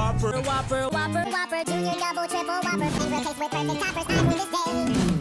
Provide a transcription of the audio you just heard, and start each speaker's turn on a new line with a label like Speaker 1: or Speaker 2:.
Speaker 1: whopper.
Speaker 2: Whopper, Whopper, Whopper, Junior, double, triple, Whopper. Flavor cake with perfect toppers. I rule this day.